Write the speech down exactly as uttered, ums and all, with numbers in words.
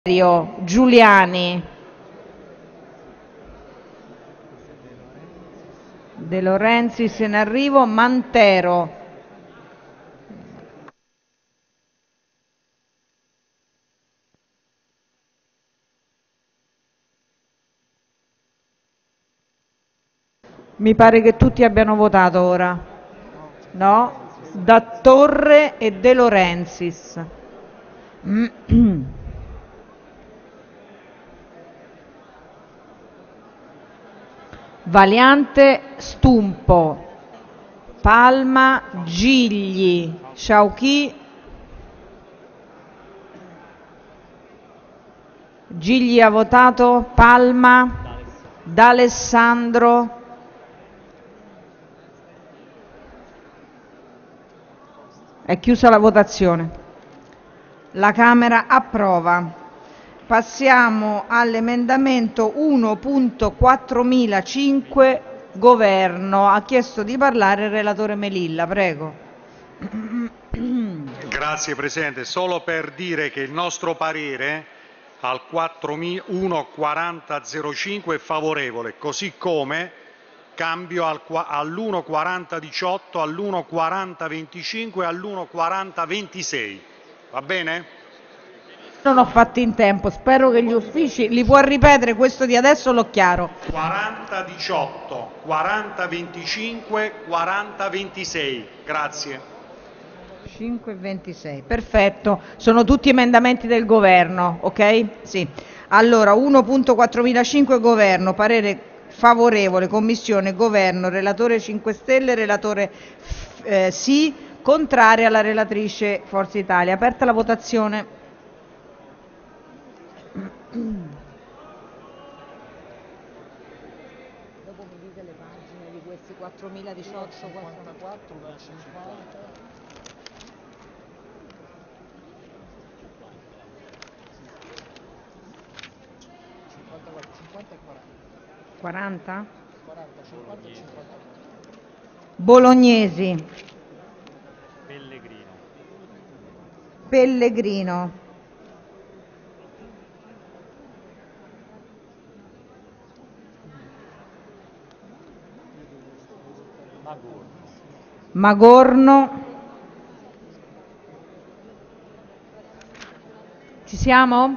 Giuliani, De Laurentiis in arrivo, Mantero, mi pare che tutti abbiano votato ora, no? Da Torre e De Laurentiis. Valiante, Stumpo, Palma, Gigli, Sciauchi, Gigli ha votato, Palma, D'Alessandro, è chiusa la votazione. La Camera approva. Passiamo all'emendamento uno punto quattromilacinque, Governo. Ha chiesto di parlare il relatore Melilla, prego. Grazie Presidente, solo per dire che il nostro parere al uno quaranta zero cinque è favorevole, così come cambio all'uno quaranta diciotto, all'uno quaranta venticinque e all'uno quaranta ventisei. Va bene? Non ho fatto in tempo, spero che gli uffici, li può ripetere questo di adesso, l'ho chiaro. quaranta diciotto, quaranta venticinque, quaranta ventisei. Grazie. cinque e ventisei, perfetto, sono tutti emendamenti del governo, ok? Sì. Allora, uno punto quattromilacinque Governo, parere favorevole, Commissione, Governo, relatore cinque Stelle, relatore eh, sì, contraria alla relatrice Forza Italia. Aperta la votazione. Dopo mi dite le pagine di questi quattromila diciotto, quarantaquattro, cinquanta. quaranta? Bolognesi. Pellegrino. Pellegrino. Magorno. Magorno. Ci siamo?